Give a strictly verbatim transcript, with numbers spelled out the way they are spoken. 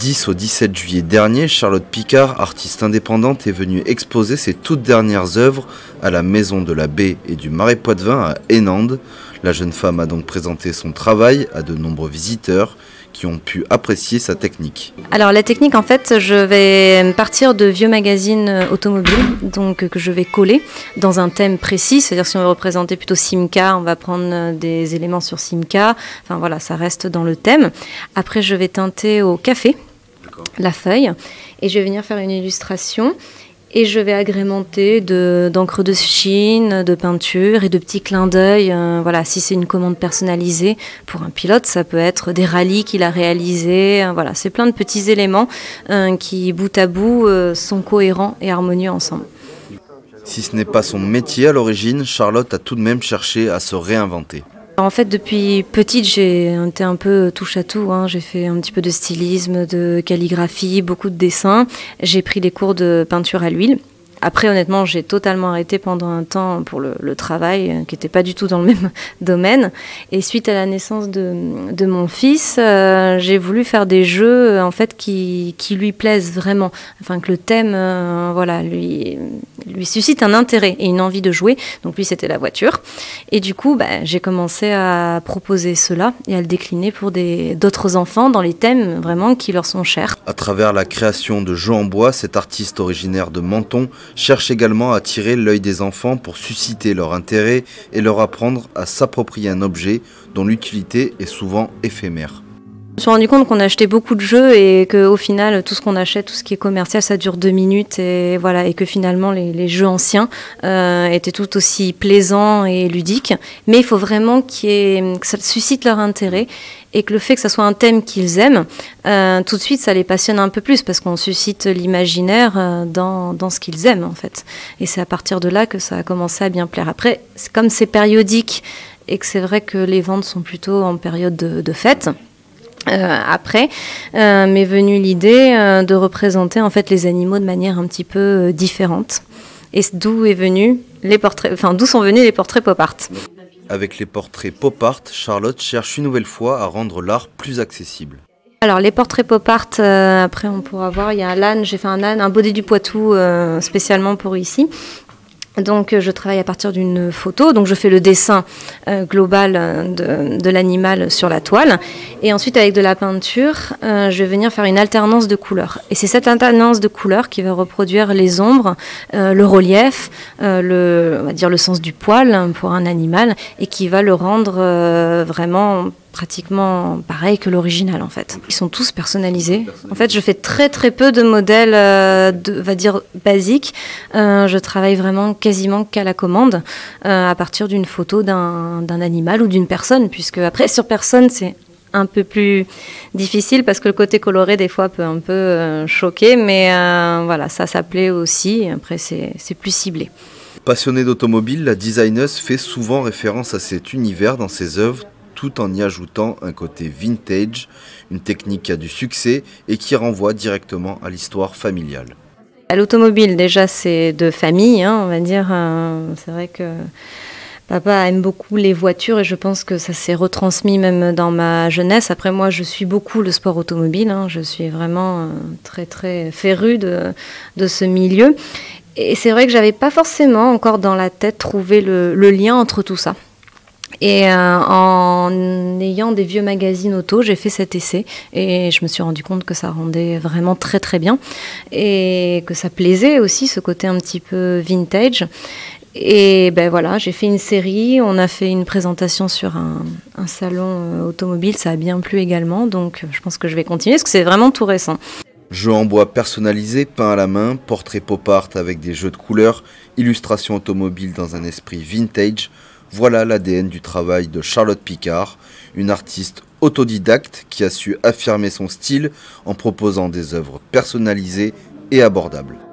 dix au dix-sept juillet dernier, Charlotte Picard, artiste indépendante, est venue exposer ses toutes dernières œuvres à la Maison de la Baie et du Marais Poitevin à Hennande. La jeune femme a donc présenté son travail à de nombreux visiteurs qui ont pu apprécier sa technique. Alors la technique, en fait, je vais partir de vieux magazines automobiles, donc que je vais coller dans un thème précis. C'est-à-dire si on veut représenter plutôt Simca, on va prendre des éléments sur Simca. Enfin voilà, ça reste dans le thème. Après, je vais teinter au café la feuille et je vais venir faire une illustration. Et je vais agrémenter de, d'encre de Chine, de peinture et de petits clins d'œil. Euh, voilà, si c'est une commande personnalisée pour un pilote, ça peut être des rallyes qu'il a réalisés. Euh, voilà, c'est plein de petits éléments euh, qui, bout à bout, euh, sont cohérents et harmonieux ensemble. Si ce n'est pas son métier à l'origine, Charlotte a tout de même cherché à se réinventer. En fait, depuis petite, j'ai été un peu touche à tout. Hein. J'ai fait un petit peu de stylisme, de calligraphie, beaucoup de dessins. J'ai pris des cours de peinture à l'huile. Après, honnêtement, j'ai totalement arrêté pendant un temps pour le, le travail, euh, qui n'était pas du tout dans le même domaine. Et suite à la naissance de, de mon fils, euh, j'ai voulu faire des jeux en fait, qui, qui lui plaisent vraiment. Enfin, que le thème euh, voilà, lui, lui suscite un intérêt et une envie de jouer. Donc lui, c'était la voiture. Et du coup, bah, j'ai commencé à proposer cela et à le décliner pour des, d'autres enfants dans les thèmes vraiment qui leur sont chers. À travers la création de jeux en bois, cet artiste originaire de Menton cherche également à attirer l'œil des enfants pour susciter leur intérêt et leur apprendre à s'approprier un objet dont l'utilité est souvent éphémère. Je me suis rendu compte qu'on achetait beaucoup de jeux et qu'au final, tout ce qu'on achète, tout ce qui est commercial, ça dure deux minutes. Et, voilà, et que finalement, les, les jeux anciens euh, étaient tout aussi plaisants et ludiques. Mais il faut vraiment qu'il y ait, que ça suscite leur intérêt et que le fait que ça soit un thème qu'ils aiment, euh, tout de suite, ça les passionne un peu plus parce qu'on suscite l'imaginaire euh, dans, dans ce qu'ils aiment, en fait. Et c'est à partir de là que ça a commencé à bien plaire. Après, c'est comme c'est périodique et que c'est vrai que les ventes sont plutôt en période de, de fête, Euh, après, euh, m'est venue l'idée euh, de représenter en fait les animaux de manière un petit peu euh, différente. Et d'où est venu les portraits, enfin d'où sont venus les portraits pop art. Avec les portraits pop art, Charlotte cherche une nouvelle fois à rendre l'art plus accessible. Alors les portraits pop art, euh, après on pourra voir, il y a un âne, j'ai fait un âne, un baudet du Poitou euh, spécialement pour ici. Donc je travaille à partir d'une photo, donc je fais le dessin euh, global de, de l'animal sur la toile et ensuite avec de la peinture euh, je vais venir faire une alternance de couleurs et c'est cette alternance de couleurs qui va reproduire les ombres, euh, le relief, euh, le, on va dire le sens du poil pour un animal et qui va le rendre euh, vraiment pratiquement pareil que l'original en fait. Ils sont tous personnalisés. En fait, je fais très très peu de modèles, euh, de, on va dire, basiques. Euh, je travaille vraiment quasiment qu'à la commande, euh, à partir d'une photo d'un, d'un animal ou d'une personne, puisque après, sur personne, c'est un peu plus difficile parce que le côté coloré, des fois, peut un peu euh, choquer, mais euh, voilà, ça, ça plaît aussi. Après, c'est, c'est plus ciblé. Passionnée d'automobile, la designeuse fait souvent référence à cet univers dans ses œuvres, tout en y ajoutant un côté vintage, une technique qui a du succès et qui renvoie directement à l'histoire familiale. L'automobile, déjà, c'est de famille, hein, on va dire. Euh, c'est vrai que papa aime beaucoup les voitures et je pense que ça s'est retransmis même dans ma jeunesse. Après, moi, je suis beaucoup le sport automobile. Hein, je suis vraiment euh, très, très férue de, de ce milieu. Et c'est vrai que j'avais pas forcément encore dans la tête trouvé le, le lien entre tout ça. Et euh, en ayant des vieux magazines auto, j'ai fait cet essai et je me suis rendu compte que ça rendait vraiment très très bien et que ça plaisait aussi, ce côté un petit peu vintage. Et ben voilà, j'ai fait une série, on a fait une présentation sur un, un salon euh, automobile, ça a bien plu également, donc je pense que je vais continuer parce que c'est vraiment tout récent. Jeux en bois personnalisés, peints à la main, portraits pop art avec des jeux de couleurs, illustrations automobiles dans un esprit vintage. Voilà l'A D N du travail de Charlotte Picard, une artiste autodidacte qui a su affirmer son style en proposant des œuvres personnalisées et abordables.